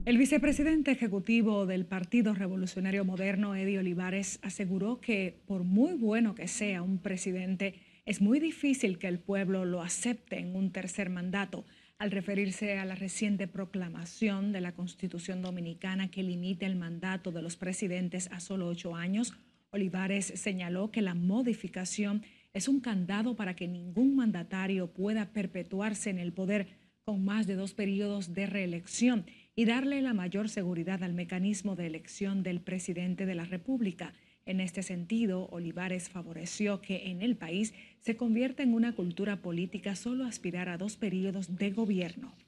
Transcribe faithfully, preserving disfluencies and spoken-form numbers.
El vicepresidente ejecutivo del Partido Revolucionario Moderno, Eddie Olivares, aseguró que por muy bueno que sea un presidente, es muy difícil que el pueblo lo acepte en un tercer mandato, al referirse a la reciente proclamación de la Constitución Dominicana que limita el mandato de los presidentes a solo ocho años. Olivares señaló que la modificación es un candado para que ningún mandatario pueda perpetuarse en el poder con más de dos periodos de reelección y darle la mayor seguridad al mecanismo de elección del presidente de la República. En este sentido, Olivares favoreció que en el país se convierta en una cultura política solo aspirar a dos periodos de gobierno.